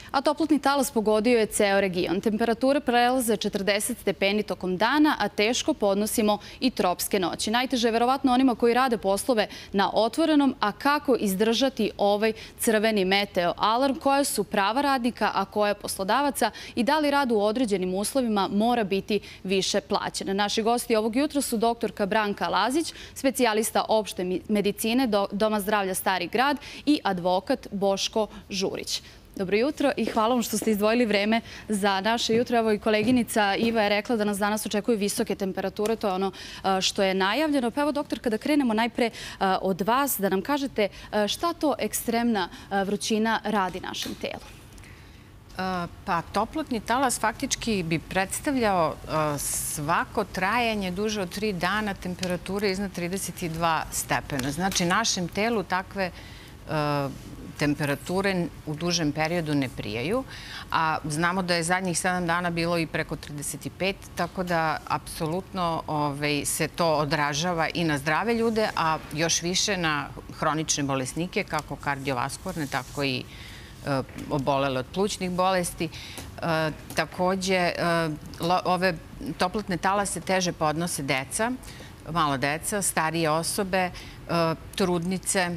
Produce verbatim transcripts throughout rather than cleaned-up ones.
A toplotni talas pogodio je ceo region. Temperature prelaze četrdeset stepeni tokom dana, a teško podnosimo i tropske noći. Najteže je verovatno onima koji rade poslove na otvorenom, a kako izdržati ovaj crveni meteo alarm, koja su prava radnika, a koja poslodavaca i da li rad u određenim uslovima mora biti više plaćen. Naši gosti ovog jutra su doktorka Branka Lazić, specijalista opšte medicine Doma zdravlja Stari grad i advokat Boško Žurić. Dobro jutro i hvala vam što ste izdvojili vreme za naše jutro. Evo i koleginica Iva je rekla da nas danas očekuju visoke temperature, to je ono što je najavljeno. Pa evo, doktor, kada krenemo najpre od vas, da nam kažete šta to ekstremna vrućina radi našem telu? Pa toplotni talas faktički bi predstavljao svako trajanje duže od tri dana temperature iznad trideset dva stepena. Znači, našem telu takve temperature u dužem periodu ne prijaju, a znamo da je zadnjih sedam dana bilo i preko trideset pet, tako da apsolutno se to odražava i na zdrave ljude, a još više na hronične bolesnike, kako kardiovaskularne, tako i obolele od plućnih bolesti. Takođe, ove toplotne talase teže podnose deca, mala deca, starije osobe, trudnice.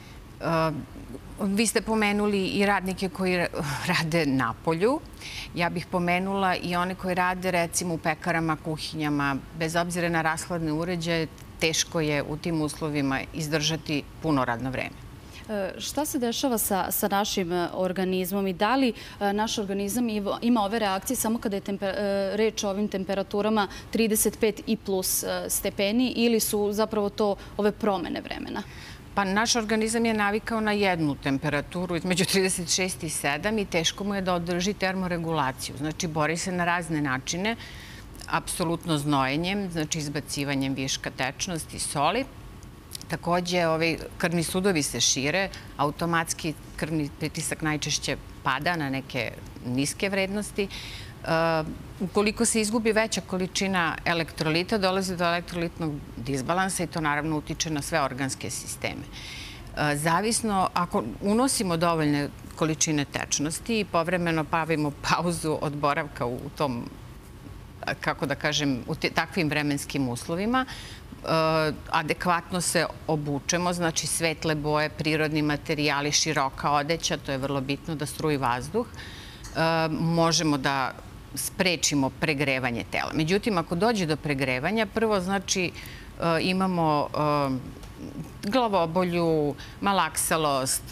Vi ste pomenuli i radnike koji rade na polju. Ja bih pomenula i one koji rade recimo u pekarama, kuhinjama. Bez obzira na rashladne uređaje, teško je u tim uslovima izdržati puno radno vreme. Šta se dešava sa našim organizmom i da li naš organizam ima ove reakcije samo kada je reč o ovim temperaturama trideset pet i plus stepeni ili su zapravo to ove promene vremena? Pa naš organizam je navikao na jednu temperaturu između trideset šest i sedam i teško mu je da održi termoregulaciju. Znači, bori se na razne načine, apsolutno znojenjem, znači izbacivanjem viška tečnosti, soli. Takođe, krvni sudovi se šire, automatski krvni pritisak najčešće pada na neke niske vrednosti. Ukoliko se izgubi veća količina elektrolita, dolazi do elektrolitnog disbalansa i to naravno utiče na sve organske sisteme. Zavisno, ako unosimo dovoljne količine tečnosti i povremeno pravimo pauzu od boravka u tom, kako da kažem, u takvim vremenskim uslovima, adekvatno se obučemo, znači svetle boje, prirodni materijali, široka odeća, to je vrlo bitno da struji vazduh, možemo da sprečimo pregrevanje tela. Međutim, ako dođe do pregrevanja, prvo znači imamo glavobolju, malaksalost,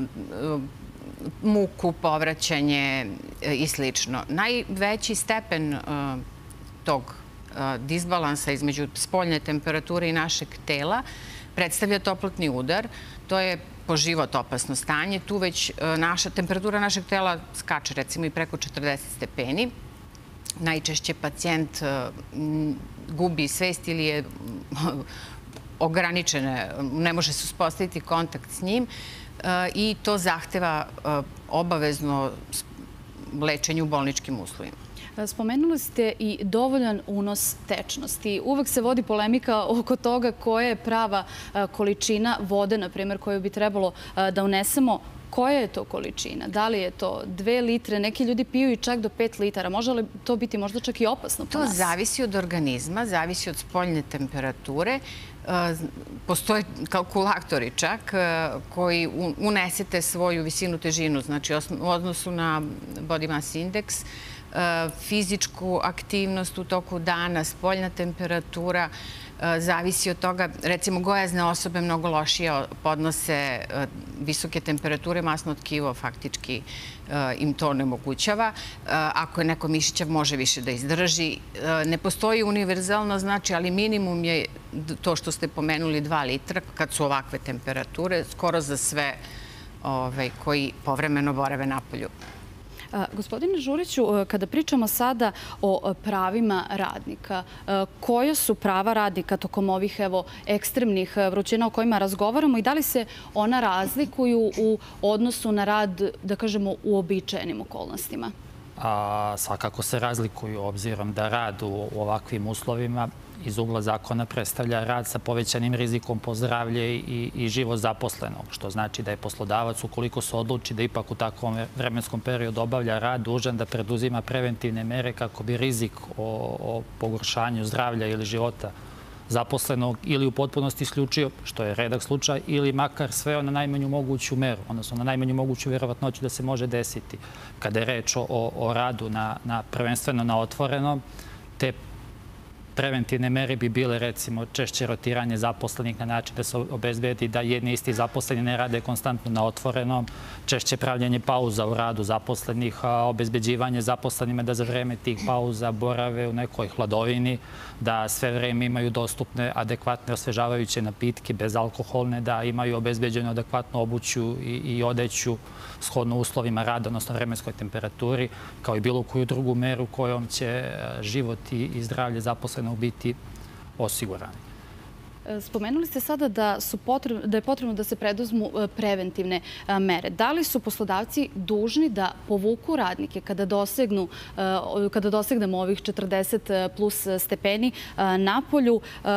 muku, povraćanje i slično. Najveći stepen tog disbalansa između spoljne temperature i našeg tela predstavlja toplotni udar. To je po život opasno stanje. Tu već temperatura našeg tela skače recimo i preko četrdeset stepeni. Najčešće pacijent gubi svest ili je ograničene, ne može se uspostaviti kontakt s njim i to zahteva obavezno lečenje u bolničkim uslovima. Spomenuli ste i dovoljan unos tečnosti. Uvek se vodi polemika oko toga koja je prava količina vode, na primjer, koju bi trebalo da unesemo. Koja je to količina? Da li je to dve litre? Neki ljudi piju i čak do pet litara. Može li to biti možda čak i opasno po nas? To zavisi od organizma, zavisi od spoljne temperature. Postoje kalkulatori čak koji unesete svoju visinu, težinu, znači u odnosu na body mass index, fizičku aktivnost u toku dana, spoljna temperatura, zavisi od toga. Recimo, gojazne osobe mnogo lošije podnose visoke temperature, masno tkivo faktički im to onemogućava. Ako je neko mišićav, može više da izdrži. Ne postoji univerzalno, znači, ali minimum je to što ste pomenuli dva litra, kad su ovakve temperature, skoro za sve koji povremeno borave napolju. Gospodine Žuriću, kada pričamo sada o pravima radnika, koja su prava radnika tokom ovih ekstremnih vrućina o kojima razgovaramo i da li se ona razlikuju u odnosu na rad, da kažemo, u uobičajenim okolnostima? Svakako se razlikuju, obzirom da rad u ovakvim uslovima iz ugla zakona predstavlja rad sa povećanim rizikom po zdravlje i, i život zaposlenog, što znači da je poslodavac, ukoliko se odluči da ipak u takvom vremenskom periodu obavlja rad, dužan da preduzima preventivne mere kako bi rizik o, o pogoršanju zdravlja ili života zaposlenog ili u potpunosti isključio, što je redak slučaj, ili makar sveo na najmanju moguću meru, odnosno na najmanju moguću verovatnoću da se može desiti. Kada je reč o, o radu na, na prvenstveno na otvorenom, te preventivne mere bi bile, recimo, češće rotiranje zaposlenih na način da se obezbedi da jedni isti zaposleni ne rade konstantno na otvorenom, češće pravljenje pauza u radu zaposlenih, obezbeđivanje zaposlenima da za vreme tih pauza borave u nekoj hladovini, da sve vreme imaju dostupne adekvatne osvežavajuće napitke, bezalkoholne, da imaju obezbeđenu adekvatnu obuću i, i odeću shodno uslovima rada, odnosno vremenskoj temperaturi, kao i bilo koju drugu meru kojom će život i, i zdravlje zaposlenog biti osigurani. Spomenuli ste sada da, su potrebno, da je potrebno da se preduzmu preventivne mere. Da li su poslodavci dužni da povuku radnike kada dosegnu, kada dosegnemo ovih četrdeset plus stepeni na polju?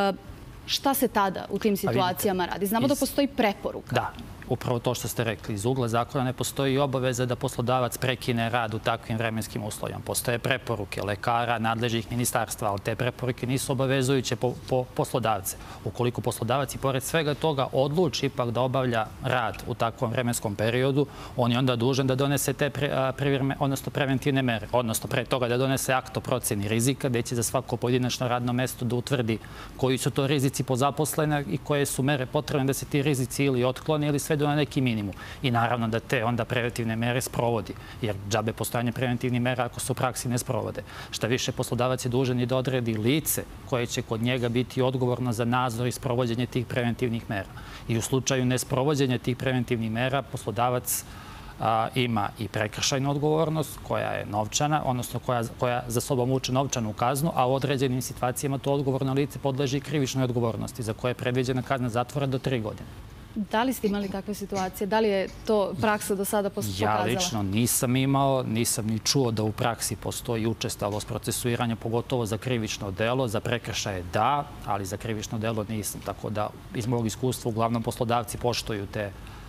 Šta se tada u tim situacijama radi? Znamo da postoji preporuka. Da. Upravo to što ste rekli. Iz ugla zakona ne postoji obaveza da poslodavac prekine rad u takvim vremenskim uslovima. Postoje preporuke lekara, nadležnih ministarstva, ali te preporuke nisu obavezujuće po, po poslodavce. Ukoliko poslodavac i pored svega toga odluči ipak da obavlja rad u takvom vremenskom periodu, on je onda dužan da donese te pre, pre, odnosno preventivne mere, odnosno pre toga da donese akt o proceni rizika, gde će za svako pojedinačno radno mesto da utvrdi koji su to rizici po zaposlene i koje su mere potrebne da se ti rizici ili otklone ili sve na neki minimum. I naravno da te onda preventivne mere sprovodi, jer džabe postojanje preventivnih mera ako se u praksi ne sprovode. Šta više, poslodavac je dužan i da odredi lice koje će kod njega biti odgovorno za nadzor i sprovođenje tih preventivnih mera. I u slučaju nesprovođenja tih preventivnih mera poslodavac a, ima i prekršajnu odgovornost koja je novčana, odnosno koja, koja za sobom vuče novčanu kaznu, a u određenim situacijama to odgovorno lice podleži krivičnoj odgovornosti za koje je predviđena kazna zatvora do tri godine. Da li ste imali takve situacije? Da li je to praksa do sada pokazala? Ja lično nisam imao, nisam ni čuo da u praksi postoji učestalost procesuiranja, pogotovo za krivično delo. Za prekršaje da, ali za krivično delo nisam. Tako da iz mog iskustva uglavnom poslodavci poštuju te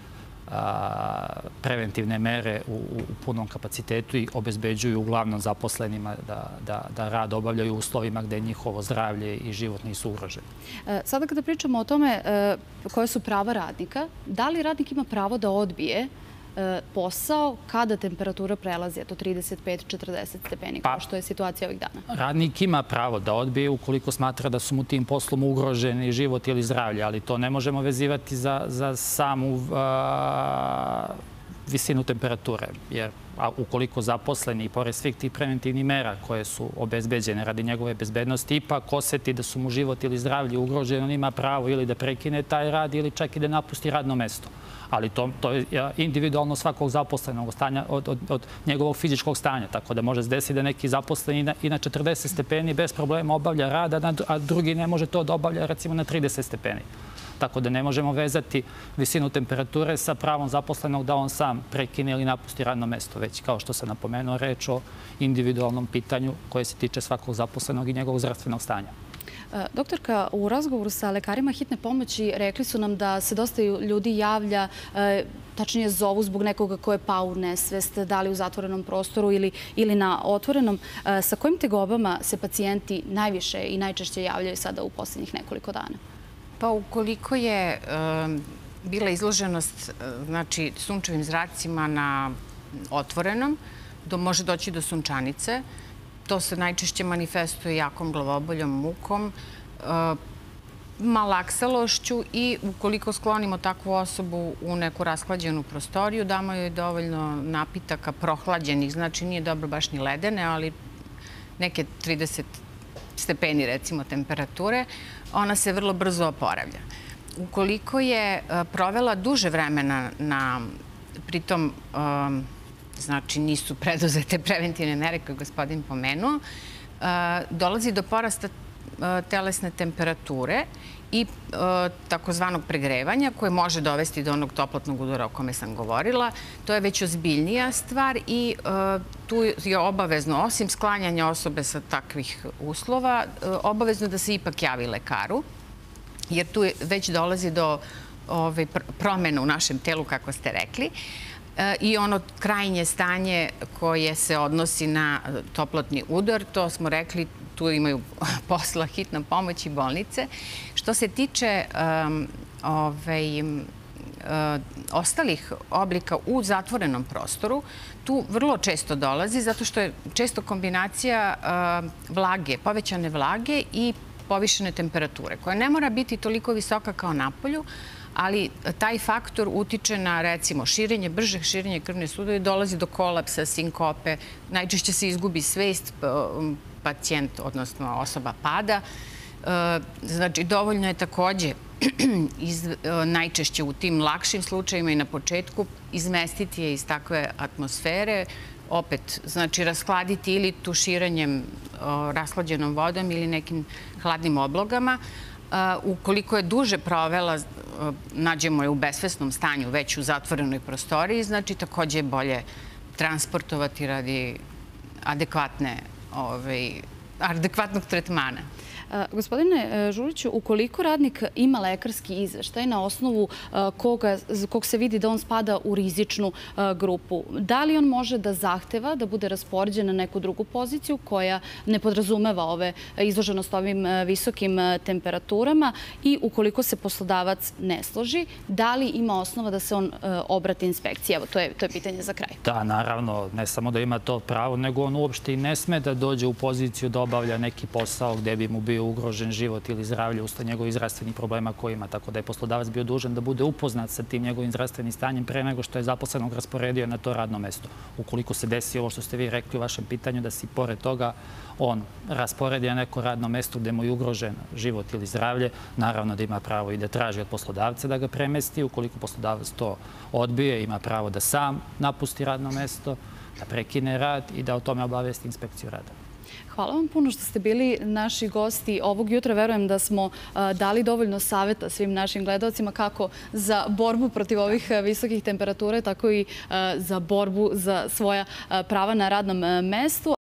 a, preventivne mere u, u punom kapacitetu i obezbeđuju uglavnom zaposlenima da, da, da rad obavljaju u uslovima gde njihovo zdravlje i život nisu ugroženi. Sada kada pričamo o tome koje su prava radnika, da li radnik ima pravo da odbije posao kada temperatura prelazi eto trideset pet do četrdeset stepeni, kao što je situacija ovih dana? Radnik ima pravo da odbije ukoliko smatra da su mu tim poslom ugroženi život ili zdravlje, ali to ne možemo vezivati za, za samu a, visinu temperature. Jer a ukoliko zaposleni i pored svih tih preventivnih mera koje su obezbeđene radi njegove bezbednosti, ipak oseti da su mu život ili zdravlje ugroženi, on ima pravo ili da prekine taj rad ili čak i da napusti radno mesto. Ali to, to je individualno svakog zaposlenog stanja od, od, od njegovog fizičkog stanja. Tako da može se desiti da neki zaposleni na, i na četrdeset stepeni bez problema obavlja rad, a drugi ne može to da obavlja recimo na trideset stepeni. Tako da ne možemo vezati visinu temperature sa pravom zaposlenog da on sam prekine ili napusti radno mesto, već kao što sam napomenuo, reč o individualnom pitanju koje se tiče svakog zaposlenog i njegovog zdravstvenog stanja. Doktorka, u razgovoru sa lekarima hitne pomoći rekli su nam da se dosta ljudi javlja, tačnije zovu zbog nekoga ko je pao u nesvest, da li u zatvorenom prostoru ili, ili na otvorenom. Sa kojim tegobama se pacijenti najviše i najčešće javljaju sada u posljednjih nekoliko dana? Pa ukoliko je um, bila izloženost znači, sunčevim zracima na otvorenom, do, može doći do sunčanice. To se najčešće manifestuje jakom glavoboljom, mukom, uh, malaksalošću i ukoliko sklonimo takvu osobu u neku rashlađenu prostoriju, damo joj dovoljno napitaka prohlađenih, znači nije dobro baš ni ledene, ali neke trideset stepeni recimo temperature, ona se vrlo brzo oporavlja. Ukoliko je provela duže vremena na, pritom, znači nisu preduzete preventivne mere koje je gospodin pomenuo, dolazi do porasta telesne temperature i takozvanog pregrevanja koje može dovesti do onog toplotnog udara o kome sam govorila. To je već ozbiljnija stvar i tu je obavezno, osim sklanjanja osobe sa takvih uslova, obavezno da se ipak javi lekaru, jer tu već dolazi do promjena u našem telu, kako ste rekli. I ono krajnje stanje koje se odnosi na toplotni udar, to smo rekli, tu imaju posla hitna pomoć i bolnice. Što se tiče ostalih oblika u zatvorenom prostoru, tu vrlo često dolazi, zato što je često kombinacija vlage, povećane vlage i povišene temperature, koja ne mora biti toliko visoka kao napolju, ali taj faktor utiče na, recimo, širenje, brže širenje krvne sudove, dolazi do kolapsa, sinkope, najčešće se izgubi svest, pacijent, odnosno osoba pada. Znači, dovoljno je takođe najčešće u tim lakšim slučajima i na početku izmestiti je iz takve atmosfere, opet, znači, raskladiti ili tuširanjem rashlađenom vodom ili nekim hladnim oblogama. Ukoliko je duže provela, nađemo je u besvesnom stanju, već u zatvorenoj prostoriji, znači takođe je bolje transportovati radi adekvatnog tretmana. Gospodine Žuliću, ukoliko radnik ima lekarski izveštaj na osnovu kog se vidi da on spada u rizičnu grupu, da li on može da zahteva da bude raspoređen na neku drugu poziciju koja ne podrazumeva ove izloženost ovim visokim temperaturama i ukoliko se poslodavac ne složi, da li ima osnova da se on obrati inspekciji? Evo, to je pitanje za kraj. Da, naravno, ne samo da ima to pravo, nego on uopšte i ne sme da dođe u poziciju da obavlja neki posao gde bi mu bio ugrožen život ili zdravlje usled njegovih zdravstvenih problema koje ima. Tako da je poslodavac bio dužan da bude upoznat sa tim njegovim zdravstvenim stanjem pre nego što je zaposlenog rasporedio na to radno mesto. Ukoliko se desi ovo što ste vi rekli u vašem pitanju, da si pored toga on rasporedi na neko radno mesto gde mu je ugrožen život ili zdravlje, naravno da ima pravo i da traži od poslodavca da ga premesti. Ukoliko poslodavac to odbije, ima pravo da sam napusti radno mesto, da prekine rad i da o tome obavesti inspekciju rada. Hvala vam puno što ste bili naši gosti ovog jutra. Verujem da smo dali dovoljno saveta svim našim gledalcima kako za borbu protiv ovih visokih temperatura, tako i za borbu za svoja prava na radnom mestu.